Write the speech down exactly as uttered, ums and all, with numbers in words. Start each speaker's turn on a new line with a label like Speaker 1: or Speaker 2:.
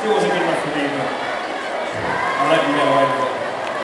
Speaker 1: Still wasn't good enough for me, but I'll let you get away with it.